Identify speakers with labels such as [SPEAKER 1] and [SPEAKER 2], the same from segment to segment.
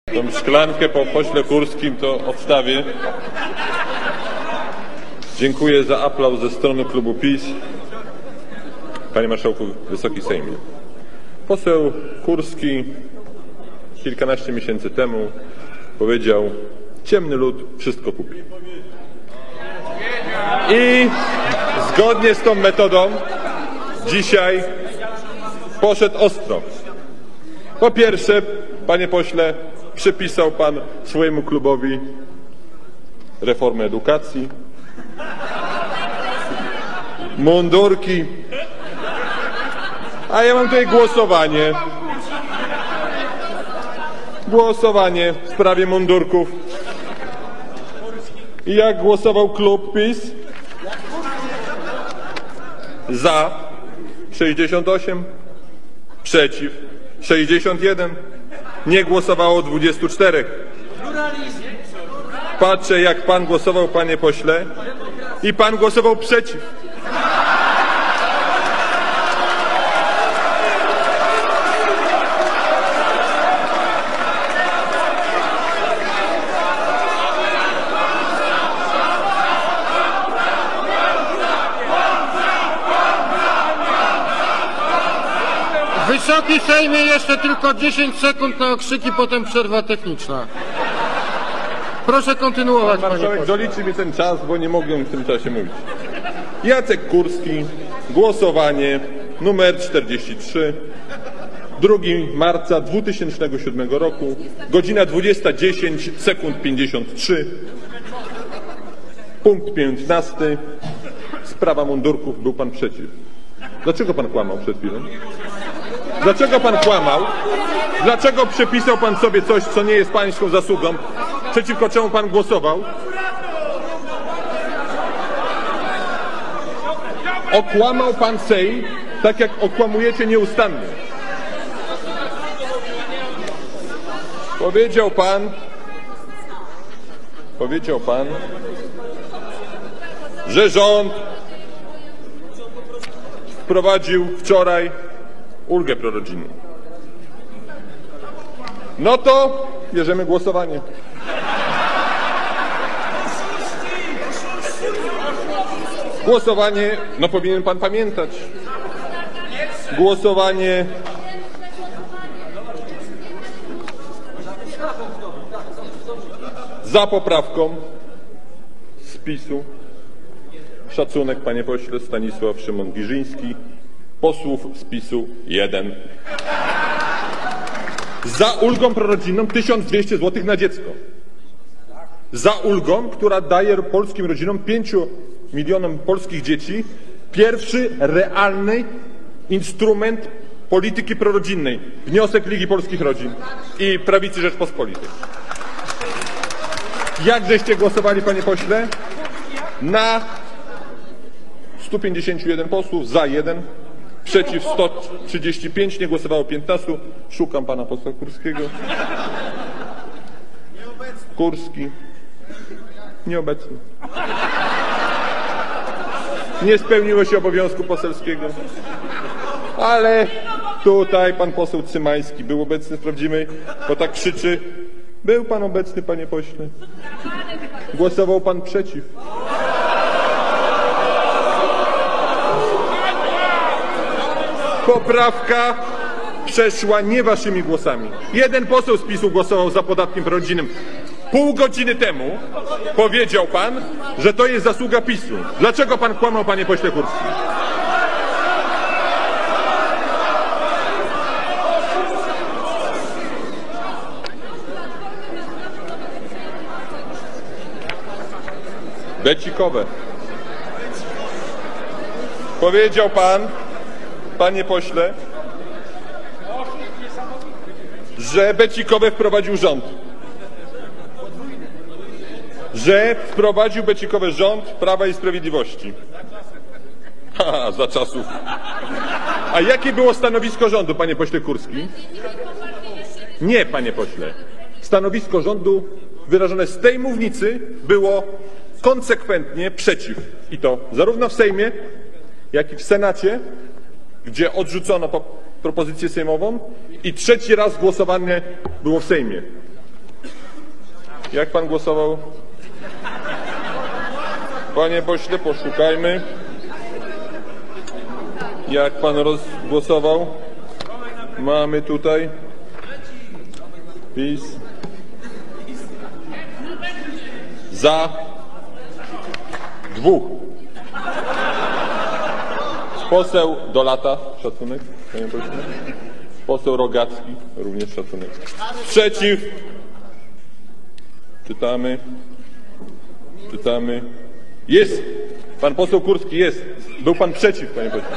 [SPEAKER 1] Tą szklankę po pośle Kurskim to odstawię. Dziękuję za aplauz ze strony klubu PiS. Panie Marszałku, Wysoki Sejmie. Poseł Kurski kilkanaście miesięcy temu powiedział: ciemny lud wszystko kupi. I zgodnie z tą metodą dzisiaj poszedł ostro. Po pierwsze, panie pośle, przypisał pan swojemu klubowi reformę edukacji, mundurki, a ja mam tutaj głosowanie. Głosowanie w sprawie mundurków. I jak głosował klub PiS? Za 68, przeciw 61, nie głosowało 24. Patrzę, jak pan głosował, panie pośle, i pan głosował przeciw.
[SPEAKER 2] Wysoki Sejmie, jeszcze tylko 10 sekund na okrzyki, potem przerwa techniczna. Proszę kontynuować, panie
[SPEAKER 1] Marszałek
[SPEAKER 2] pośle.
[SPEAKER 1] doliczy mi ten czas, bo nie mogłem w tym czasie mówić. Jacek Kurski, głosowanie numer 43, 2 marca 2007 roku, godzina 20:10, sekund 53, punkt 15, sprawa mundurków, był pan przeciw. Dlaczego pan kłamał przed chwilą? Dlaczego pan kłamał? Dlaczego przepisał pan sobie coś, co nie jest pańską zasługą? Przeciwko czemu pan głosował? Okłamał pan Sejm, tak jak okłamujecie nieustannie. Powiedział pan, że rząd wprowadził wczoraj ulgę prorodzinną. No to bierzemy głosowanie. Głosowanie, no powinien pan pamiętać. Głosowanie za poprawką z PiS-u. Szacunek, panie pośle, Stanisław Szymon Giżyński. Posłów z PiS-u 1. Za ulgą prorodzinną 1200 zł na dziecko. Za ulgą, która daje polskim rodzinom, 5 milionom polskich dzieci, pierwszy realny instrument polityki prorodzinnej. Wniosek Ligi Polskich Rodzin i Prawicy Rzeczpospolitej. Jak żeście głosowali, panie pośle? Na 151 posłów, za 1. Przeciw 135, nie głosowało 15. Szukam pana posła Kurskiego. Kurski. Nieobecny. Nie spełniło się obowiązku poselskiego. Ale tutaj pan poseł Cymański był obecny, sprawdzimy, bo tak krzyczy. Był pan obecny, panie pośle. Głosował pan przeciw. Poprawka przeszła nie waszymi głosami. Jeden poseł z PiS-u głosował za podatkiem prorodzinnym. Pół godziny temu powiedział pan, że to jest zasługa PiS-u. Dlaczego pan kłamał, panie pośle Kurski? Becikowe. Powiedział pan, panie pośle, że becikowe wprowadził rząd. Że wprowadził becikowe rząd Prawa i Sprawiedliwości. Ha, za czasów. A jakie było stanowisko rządu, panie pośle Kurski? Nie, panie pośle. Stanowisko rządu wyrażone z tej mównicy było konsekwentnie przeciw. I to zarówno w Sejmie, jak i w Senacie, gdzie odrzucono propozycję sejmową, i trzeci raz głosowanie było w Sejmie. Jak pan głosował? Panie pośle, poszukajmy. Jak pan głosował? Mamy tutaj PiS. Za 2. Poseł Dolata, szacunek, panie pośle. Poseł Rogacki, również szacunek. Przeciw. Czytamy. Jest. Pan poseł Kurski jest. Był pan przeciw, panie pośle.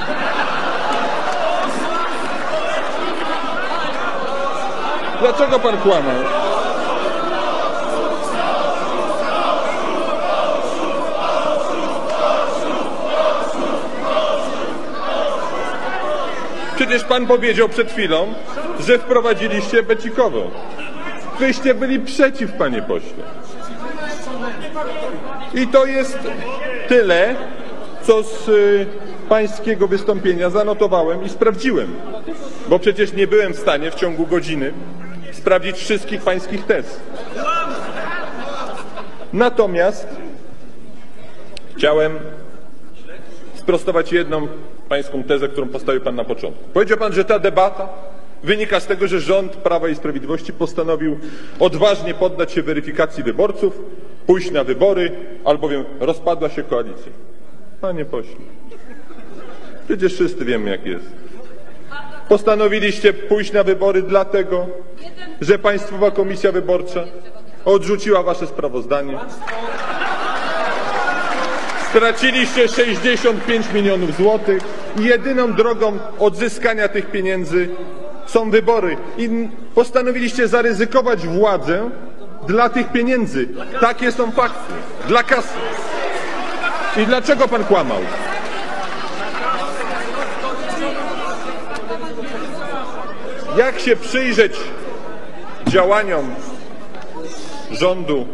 [SPEAKER 1] Dlaczego pan kłamał? Przecież pan powiedział przed chwilą, że wprowadziliście becikowo. Wyście byli przeciw, panie pośle. I to jest tyle, co z pańskiego wystąpienia zanotowałem i sprawdziłem. Bo przecież nie byłem w stanie w ciągu godziny sprawdzić wszystkich pańskich tez. Natomiast chciałem sprostować jedną pańską tezę, którą postawił pan na początku. Powiedział pan, że ta debata wynika z tego, że rząd Prawa i Sprawiedliwości postanowił odważnie poddać się weryfikacji wyborców, pójść na wybory, albowiem rozpadła się koalicja. Panie pośle, przecież wszyscy wiemy, jak jest. Postanowiliście pójść na wybory dlatego, że Państwowa Komisja Wyborcza odrzuciła wasze sprawozdanie. Straciliście 65 milionów złotych i jedyną drogą odzyskania tych pieniędzy są wybory. I postanowiliście zaryzykować władzę dla tych pieniędzy. Takie są fakty. Dla kasy. I dlaczego pan kłamał? Jak się przyjrzeć działaniom rządu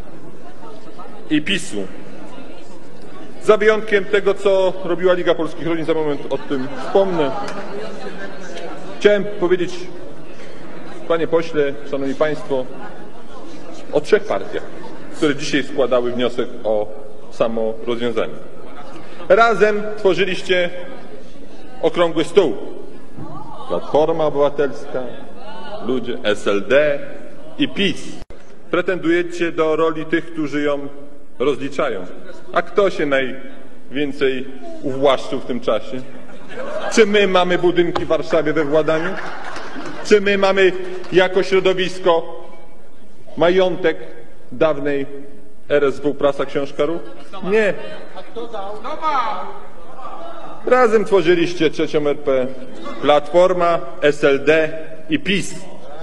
[SPEAKER 1] i PiS-u, za wyjątkiem tego, co robiła Liga Polskich Rodzin, za moment o tym wspomnę, chciałem powiedzieć, panie pośle, szanowni państwo, o 3 partiach, które dzisiaj składały wniosek o samo rozwiązanie. Razem tworzyliście okrągły stół. Platforma Obywatelska, ludzie, SLD i PiS. Pretendujecie do roli tych, którzy ją rozliczają. A kto się najwięcej uwłaszczył w tym czasie? Czy my mamy budynki w Warszawie we władaniu? Czy my mamy jako środowisko majątek dawnej RSW Prasa Książka Ruch? Nie. Razem tworzyliście trzecią RP. Platforma, SLD i PiS.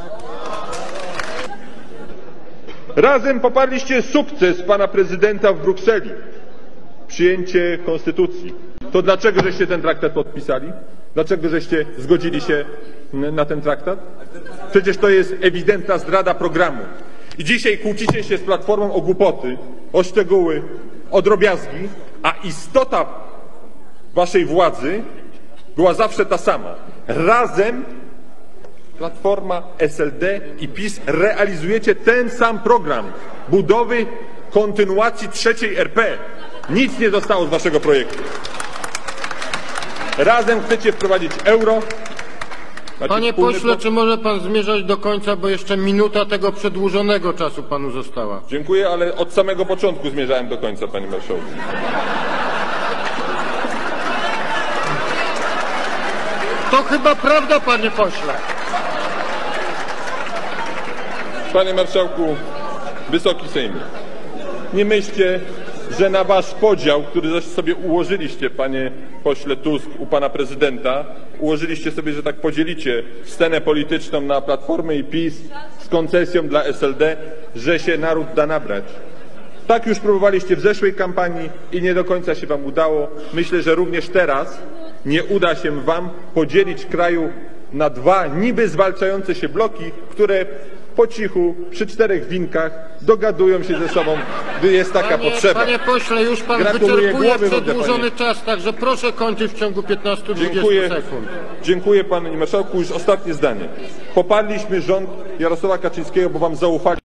[SPEAKER 1] Razem poparliście sukces pana prezydenta w Brukseli. Przyjęcie konstytucji. To dlaczego żeście ten traktat podpisali? Dlaczego żeście zgodzili się na ten traktat? Przecież to jest ewidentna zdrada programu. I dzisiaj kłócicie się z Platformą o głupoty, o szczegóły, o drobiazgi, a istota waszej władzy była zawsze ta sama. Razem Platforma, SLD i PiS realizujecie ten sam program budowy kontynuacji trzeciej RP. Nic nie zostało z waszego projektu. Razem chcecie wprowadzić euro.
[SPEAKER 2] Panie pośle, czy może pan zmierzać do końca, bo jeszcze minuta tego przedłużonego czasu panu została.
[SPEAKER 1] Dziękuję, ale od samego początku zmierzałem do końca, panie marszałku.
[SPEAKER 2] To chyba prawda, panie pośle.
[SPEAKER 1] Panie marszałku, Wysoki Sejmie, nie myślcie, że na wasz podział, który sobie ułożyliście, panie pośle Tusk, u pana prezydenta, ułożyliście sobie, że tak podzielicie scenę polityczną na Platformę i PiS z koncesją dla SLD, że się naród da nabrać. Tak już próbowaliście w zeszłej kampanii i nie do końca się wam udało. Myślę, że również teraz nie uda się wam podzielić kraju na 2 niby zwalczające się bloki, które po cichu, przy 4 winkach dogadują się ze sobą, gdy jest taka potrzeba.
[SPEAKER 2] Panie pośle, już pan wyczerpuje przedłużony czas, także proszę kończyć w ciągu 15-20 sekund.
[SPEAKER 1] Dziękuję, panie marszałku. Już ostatnie zdanie. Poparliśmy rząd Jarosława Kaczyńskiego, bo wam zaufali.